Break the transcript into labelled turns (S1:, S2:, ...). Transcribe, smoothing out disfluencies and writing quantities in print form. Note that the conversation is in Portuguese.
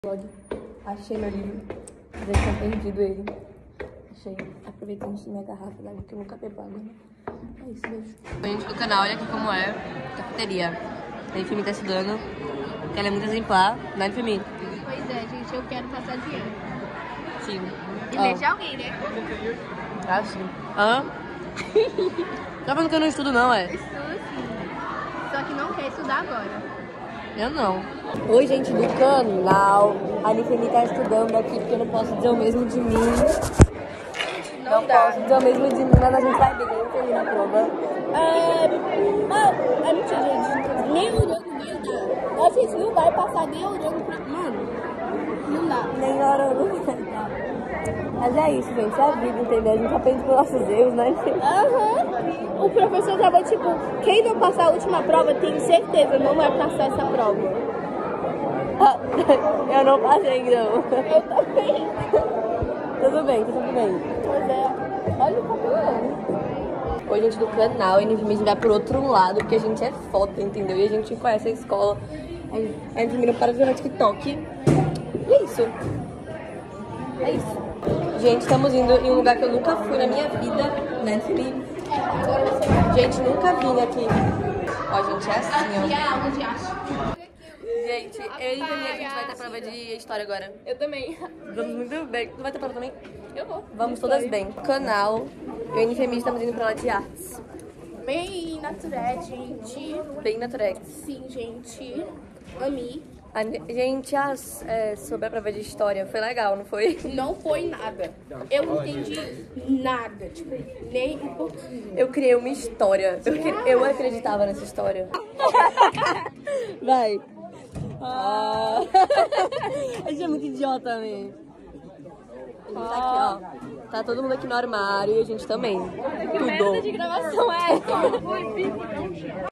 S1: Achei meu livro. Já tinha perdido ele. Achei. Aproveitei de minha garrafa d'água que eu nunca bebo água, né? É isso, beijo. Gente do canal, olha aqui como é. Cafeteria. A Infimi tá estudando. Porque ela é muito exemplar, né, Infimi?
S2: Pois é, gente, eu quero passar dinheiro.
S1: Sim.
S2: E deixar alguém, né?
S1: Ah, sim. Hã? Tá falando que eu não estudo, não, é?
S2: Estudo sim. Só que não quer estudar agora.
S1: Eu não. Oi, gente do canal. A Infimi tá estudando aqui porque eu não posso dizer o mesmo de mim. Não posso dizer o mesmo de mim, mas a gente vai ver quem termina a prova.
S2: É mentira, gente. Nem orando vai dar. A gente não vai passar nem orando pra... Mano, não dá.
S1: Nem orando vai dar. Mas é isso, gente. É a vida, entendeu? A gente aprende com nossos erros, né?
S2: O professor já vai, tipo, quem não passar a última prova, tem certeza, não vai passar essa prova.
S1: Eu não passei, não.
S2: Eu também.
S1: Tudo bem, tudo bem.
S2: Pois é. Olha o cabelo.
S1: Oi, gente do canal, a Infimi vai pro outro lado, porque a gente é foda, entendeu? E a gente conhece a escola. A Infimi não para de ver TikTok. E é isso. É isso. Gente, estamos indo em um lugar que eu nunca fui na minha vida, né, Infimi? Gente, nunca vim aqui. Ó, gente, é assim, ó.
S2: E a aula de arte.
S1: Gente, eu e a gente vai ter prova de história agora.
S2: Eu também.
S1: Vamos muito bem. Tu vai ter prova também?
S2: Eu vou.
S1: Vamos todas bem. Canal, eu e a Infemi estamos indo pra lá de artes.
S2: Bem natureza, gente.
S1: Bem naturex.
S2: Sim, gente. Ami.
S1: Gente, sobre a prova de história, foi legal, não foi?
S2: Não foi nada. Eu não entendi nada, tipo, nem um pouquinho.
S1: Eu criei uma história. Eu acreditava nessa história. Vai. A gente é muito idiota mesmo. A gente tá aqui, ó. Tá todo mundo aqui no armário e a gente também. Tudo.
S2: De gravação é essa?